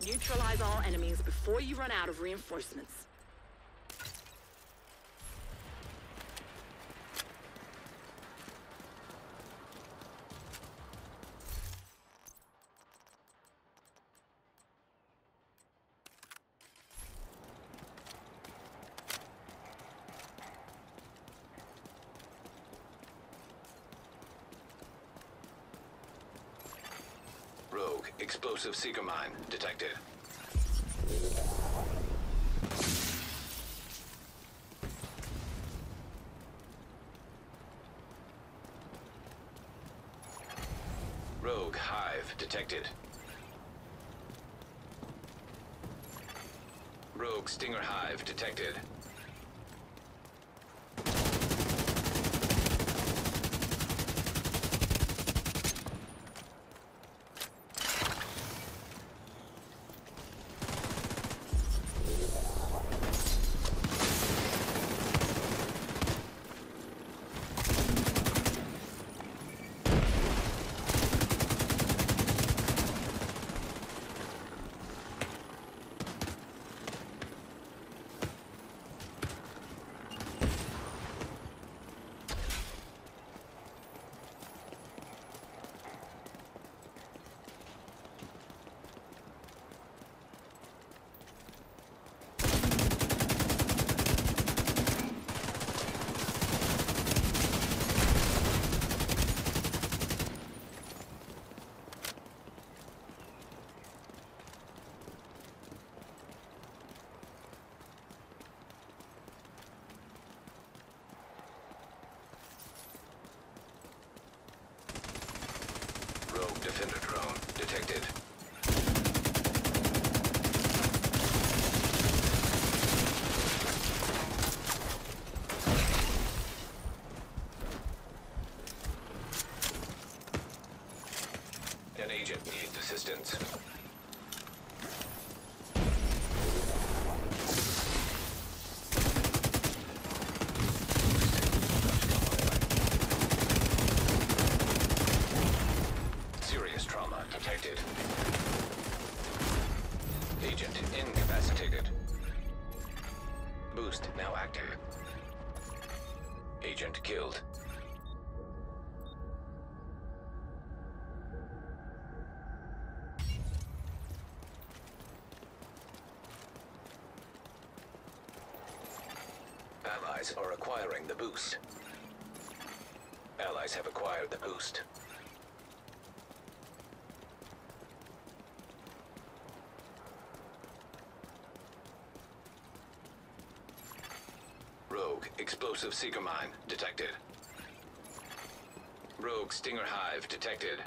Neutralize all enemies before you run out of reinforcements. Rogue, explosive seeker mine detected. Rogue hive detected. Rogue stinger hive detected. Rogue defender drone detected. An agent needs assistance. Serious trauma detected. Agent incapacitated. Boost now active. Agent killed. Allies are acquiring the boost. Allies have acquired the boost. Rogue explosive seeker mine detected. Rogue stinger hive detected.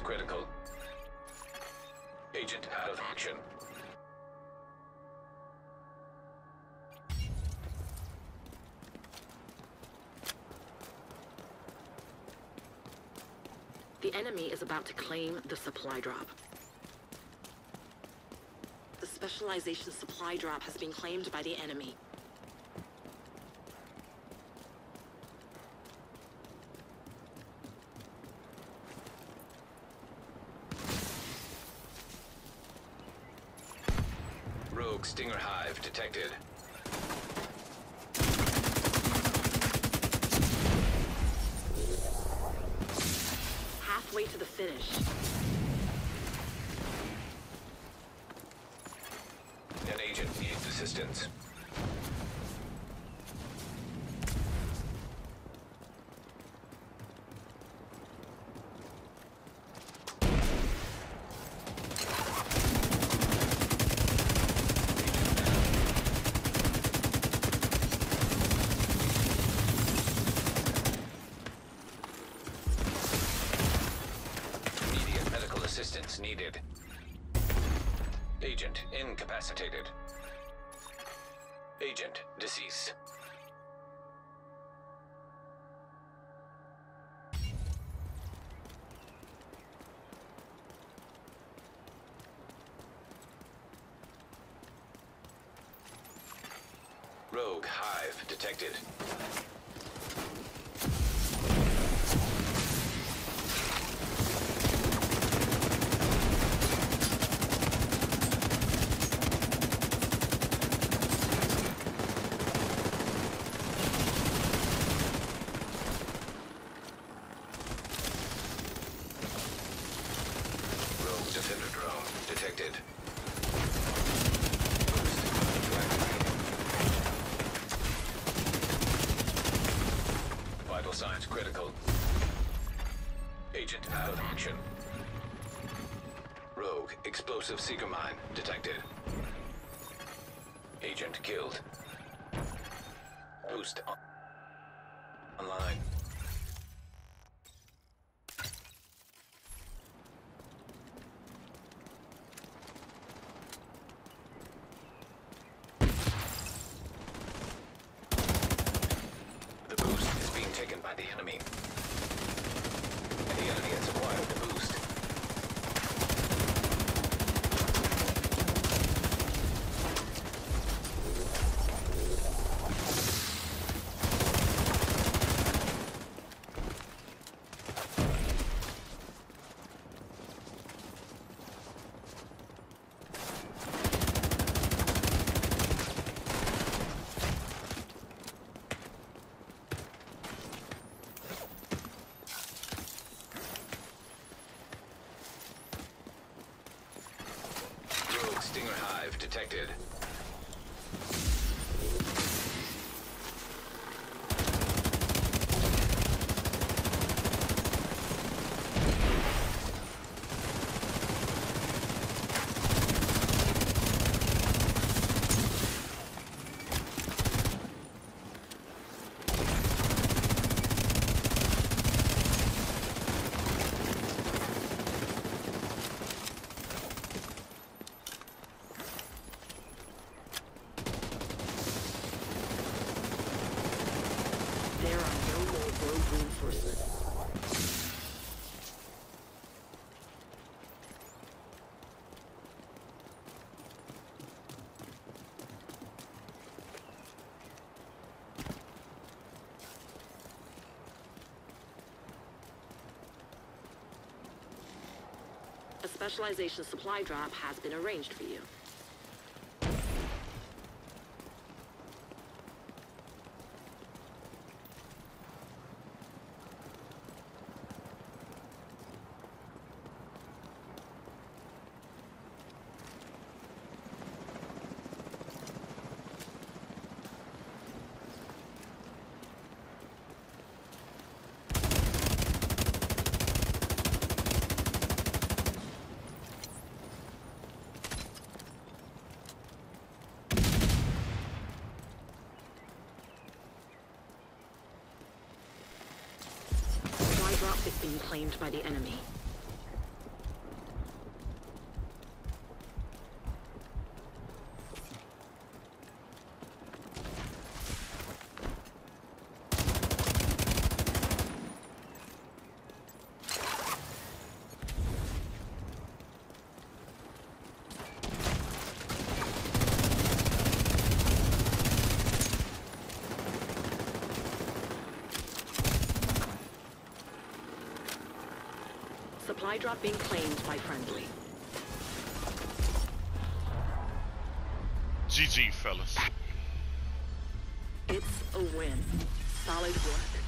critical. Agent out of action. The enemy is about to claim the supply drop. The specialization supply drop has been claimed by the enemy. Rogue Stinger Hive detected. Halfway to the finish. An agent needs assistance. Immediate medical assistance needed. Agent incapacitated. Agent deceased. Rogue Hive detected. Rogue Defender drone detected. Vital signs critical. Agent out of action. Rogue explosive seeker mine detected. Agent killed. Boost online. The boost is being taken by the enemy. And the enemy has acquired the boost. Rogue Stinger Hive detected. There are no more rogue reinforcements. A specialization supply drop has been arranged for you. Supply drop is being claimed by the enemy. Supply drop being claimed by friendly. GG, fellas. It's a win. Solid work.